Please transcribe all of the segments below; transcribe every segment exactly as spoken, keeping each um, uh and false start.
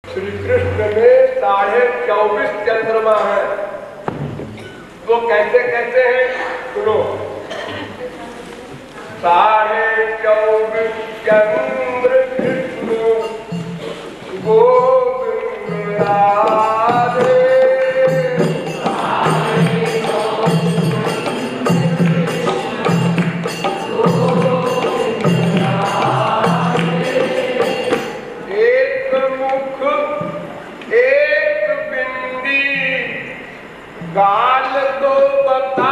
श्री कृष्ण में साढ़े चौबीस चंद्रमा है। तो कैसे कैसे हैं सुनो। साढ़े चौबीस चंद्र कृष्ण गोविंद राधे। गाल तो बता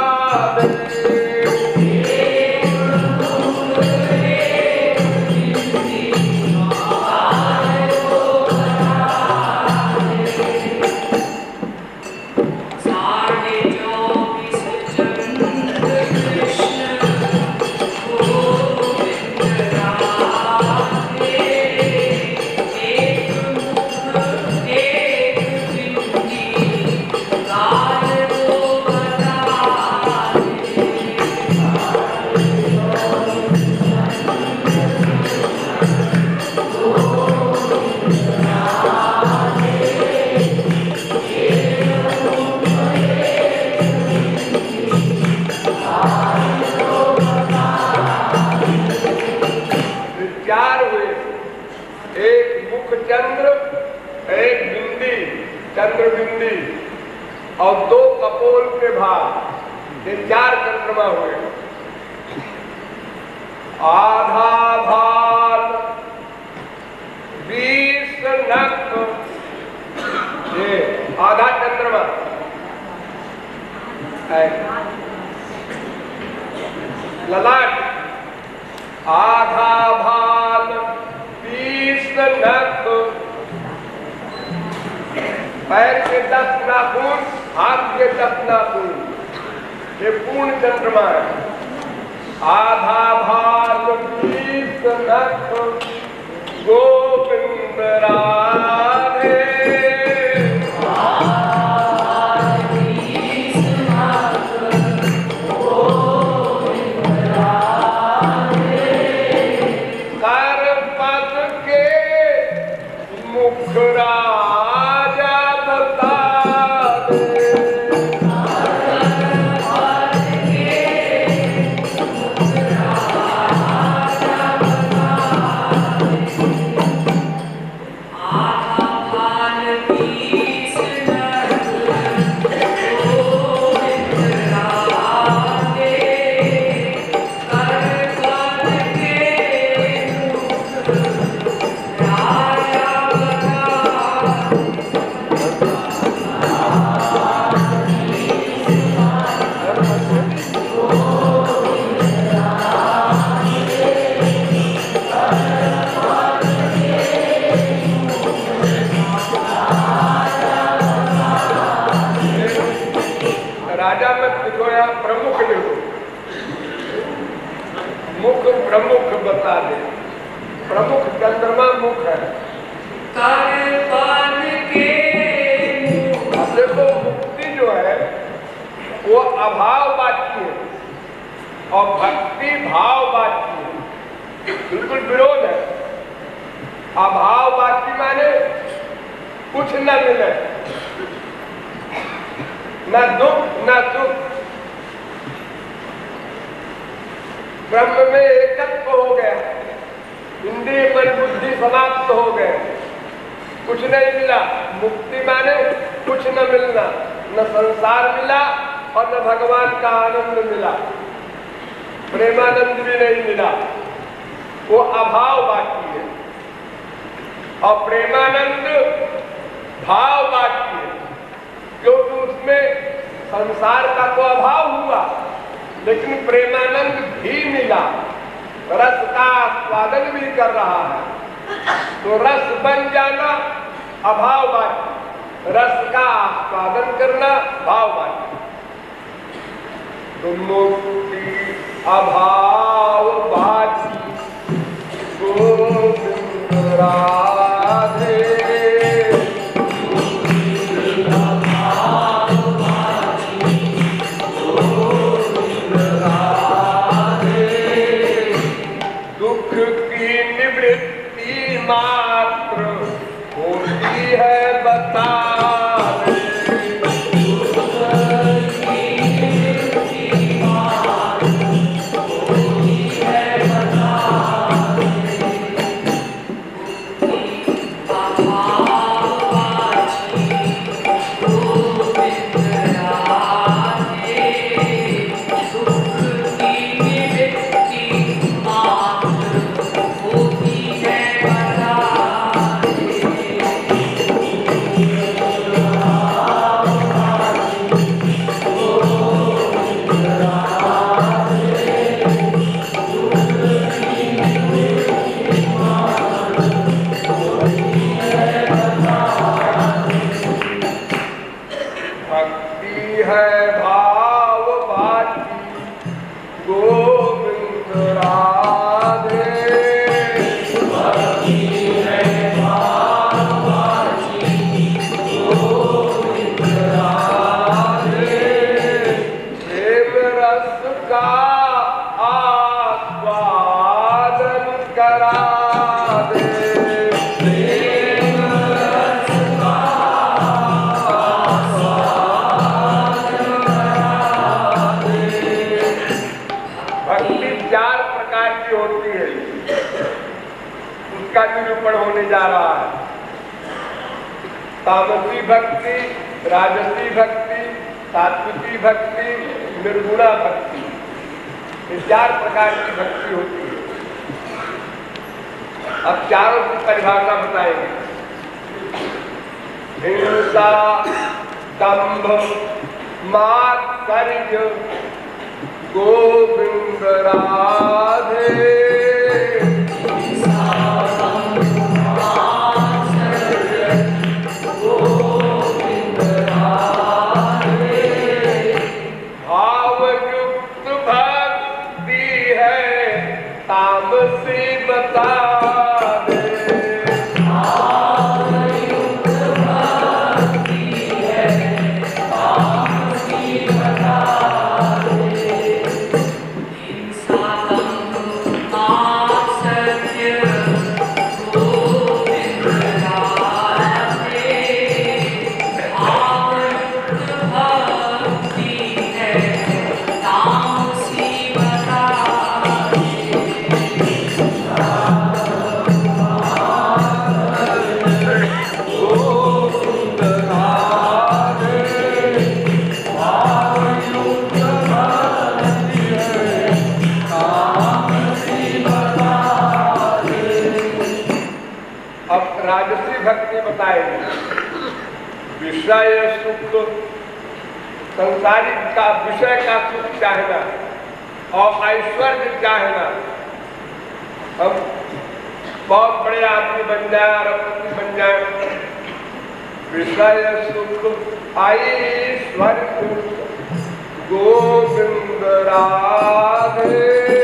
चंद्र, एक बिंदी चंद्र बिंदी और दो कपोल के भाग, ये चार चंद्रमा हुए। आधा भाल बीस नख, ये आधा चंद्रमा है। ललाट आधा भाल बीस नख, पैर के दस नाखून, हाथ के दस नाखून, ये पूर्ण चंद्रमा है। आधा भाल बीस नख गोविंद राधे। प्रमुख लिखो, मुख प्रमुख बता दे। प्रमुख चंद्रमा मुख है। के अब देखो मुक्ति जो है वो अभाववाची है और भक्ति भाववाची है, बिल्कुल विरोध है। अभाववाची माने कुछ न मिले, न दुख न सुख, ब्रह्म में एकत्व हो गया, इंद्रिय मन बुद्धि समाप्त हो गए, कुछ नहीं मिला। मुक्ति माने कुछ न मिलना, न संसार मिला और न भगवान का आनंद मिला, प्रेमानंद भी नहीं मिला, वो अभाव बाकी है। और प्रेमानंद भाव बाकी है, क्योंकि उसमें संसार का तो अभाव हुआ लेकिन प्रेमानंद भी मिला, रस का आस्वादन भी कर रहा है। तो रस बन जाना अभाव बाकी, रस का आस्वादन करना भाव बाकी। तो मुक्ति अभाव बाकी गोविंद राधे। मात्र बता दे। निरूपण होने जा रहा है। तामसी भक्ति, राजसी भक्ति, सात्विकी भक्ति, निर्गुणा भक्ति, ये चार प्रकार की भक्ति होती है। अब चारों की परिभाषा बताएंगे। हिंसा, दंभ, मात्सर्य, गोविंद राधे। विषय सुख, संसारिक का विषय का सुख चाहना और ऐश्वर्य चाहना। हम बहुत बड़े आदमी बन जाए, अरबपति बन जाए। विषय सुख, ऐश्वर्य सुख, गोविंद राधे।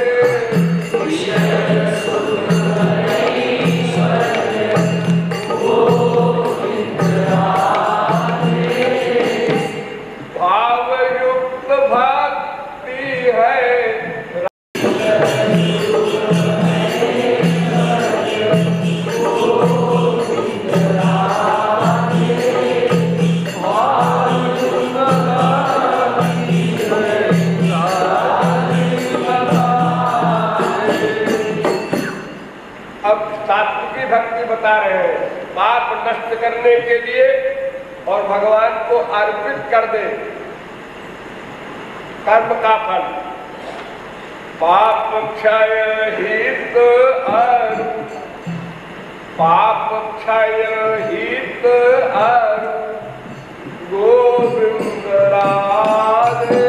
बता रहे हैं पाप नष्ट करने के लिए और भगवान को अर्पित कर दे कर्म का फल। पाप क्षय हित अरु, पाप क्षय हित अरु, गोविंद राधे।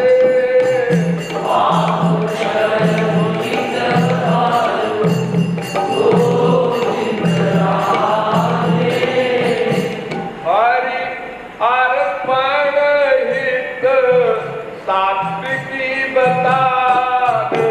सात्विकी बता दे।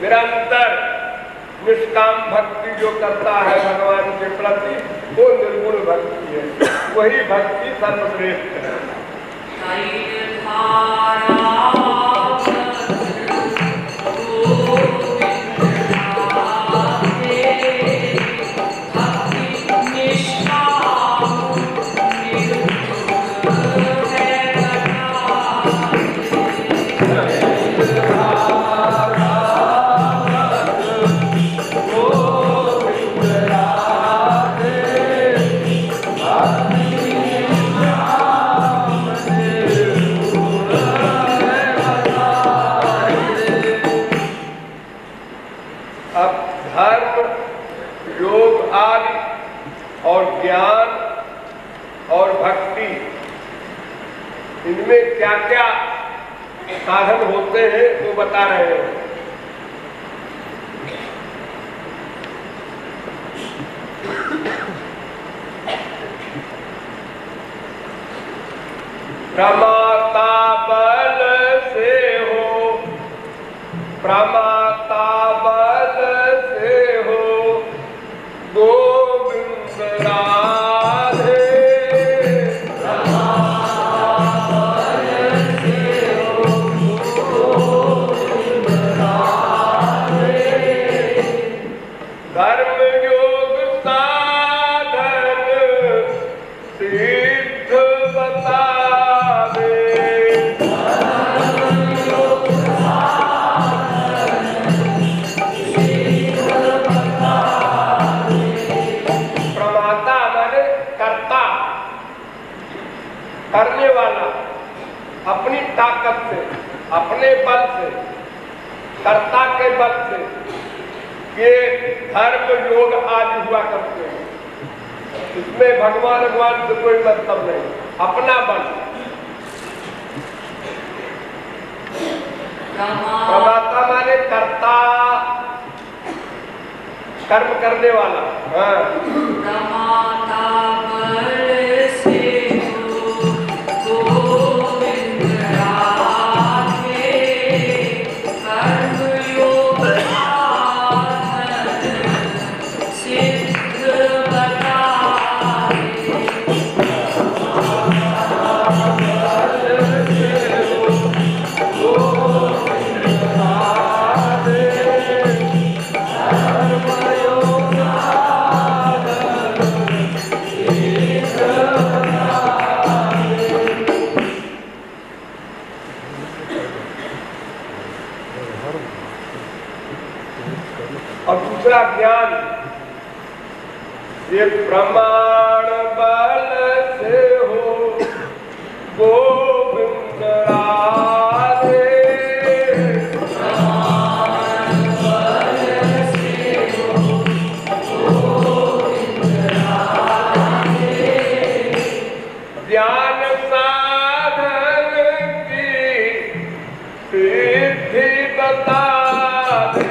निरंतर निष्काम भक्ति जो करता है भगवान के प्रति, वो निर्गुण भक्ति है। वही भक्ति सर्वश्रेष्ठ है। और ज्ञान और भक्ति, इनमें क्या क्या साधन होते हैं वो बता रहे हैं। प्रमाता बल से हो, प्रमाता बल से हो, गोविंद राधे। धर्म योग साधन सिद्ध बतावे, प्रमाता माने कर्ता, करने वाला, अपनी ताकत से, अपने बल से, कर्ता के बल से ये धर्म योग आदि हुआ करते हैं। इसमें भगवान भगवान से कोई मतलब नहीं, अपना बल। प्रमाता माने कर्ता, कर्म करने वाला। हाँ। प्रमाता बल से हो, गोविंद राधे, कर्म योग सिद्ध बतावे। और दूसरा ज्ञान, ये प्रमाण बल से हो, गोविंद राधे। प्रमाण बल से हो, गोविंद राधे। ज्ञान साधन की सिद्धि बता दे,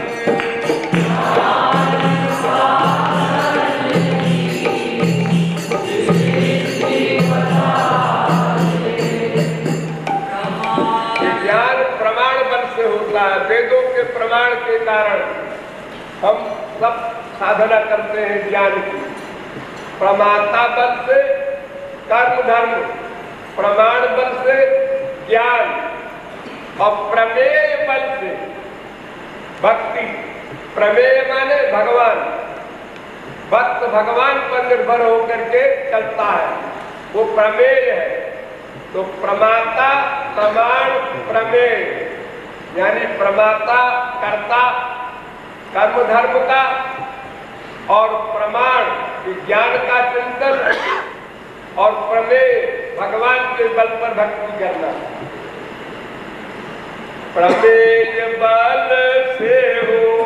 वेदों के प्रमाण के कारण हम सब साधना करते हैं ज्ञान की। प्रमाता बल से कर्म धर्म, प्रमाण बल से ज्ञान और प्रमेय बल से भक्ति। प्रमेय माने भगवान, भक्त भगवान पर निर्भर होकर के चलता है, वो प्रमेय है। तो प्रमाता, प्रमाण, प्रमेय, यानी प्रमाता कर्ता कर्म धर्म का और प्रमाण ज्ञान का चिंतन और प्रमेय भगवान के बल पर भक्ति करना। प्रमेय बल से हो,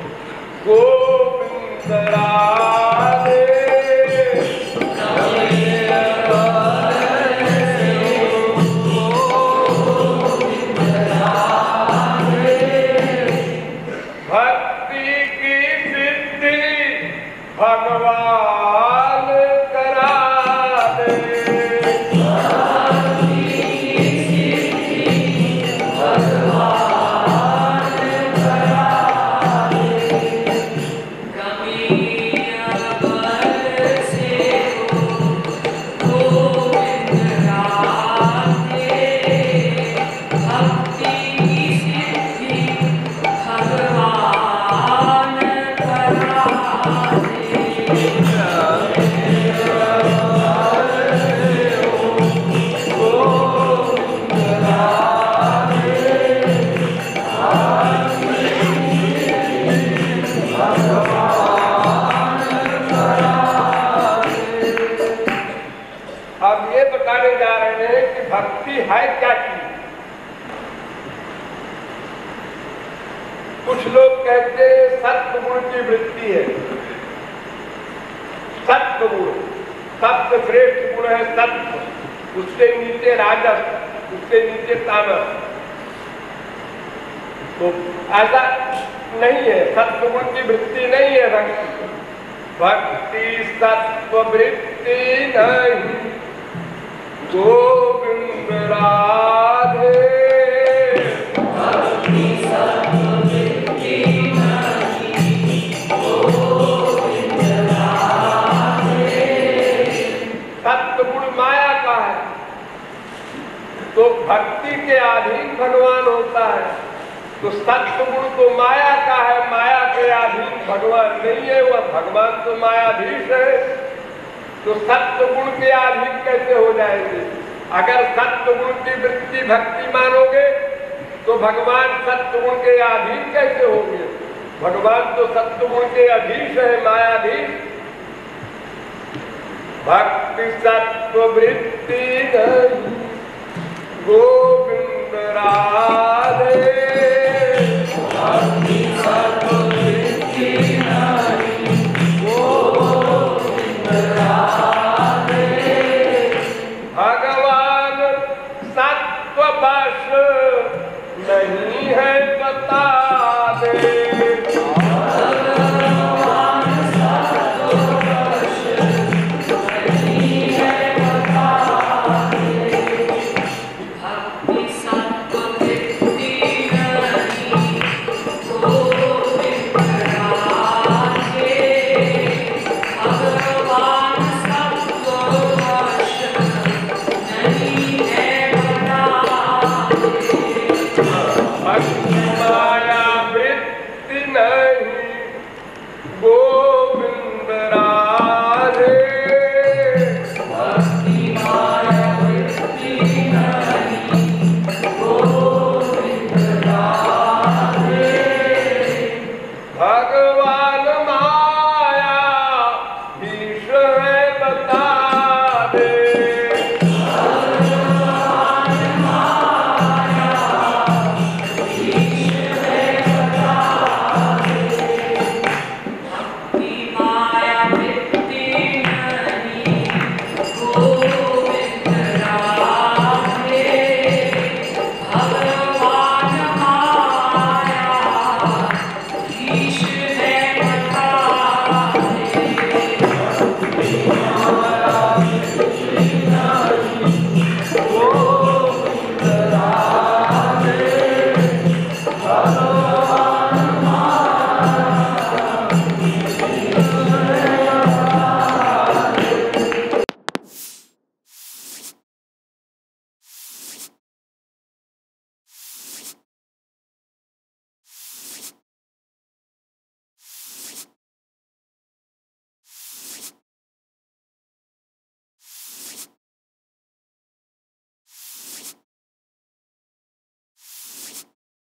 गोविंद राधे। भगवान करा दे, भगवान कुछ लोग कहते हैं सत्व गुण की वृत्ति है। सत्व गुण सबसे श्रेष्ठ गुण है सत्व, उससे नीचे राजस, उससे नीचे तामस। तो ऐसा नहीं है, सत्व गुण की वृत्ति नहीं है भक्ति। भक्ति सत्व वृत्ति नहीं, गोविंद राधे। भक्ति सत्व वृत्ति नहीं, गोविंद राधे। सत्व गुण माया का है, तो भक्ति के अधीन भगवान होता है। तो सत्व गुण तो माया का है, माया के अधीन भगवान नहीं है, वह भगवान तो मायाधीश है। तो सत्व गुण के अधीन कैसे हो जाएंगे? अगर सत्व गुण की वृत्ति भक्ति मानोगे तो भगवान सत्व गुण के अधीन कैसे होंगे? भगवान तो सत्व गुण के अधीश है, मायाधीश। भक्ति सत्व वृत्ति नहीं, गोविंद राधे।